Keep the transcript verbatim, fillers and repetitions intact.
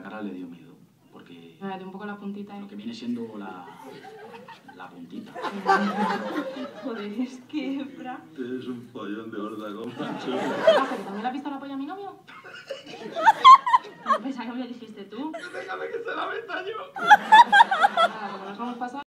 cara le dio miedo, porque... Me dio un poco la puntita, ¿eh? Lo que viene siendo la... la puntita. Joder, es que, Efra... Tienes un follón de órdago, macho. ¿Qué pasa, que también le has visto la polla a mi novio? Pensaba que me lo dijiste tú. Déjame que se la meta yo. Nada, como nos vamos pasando...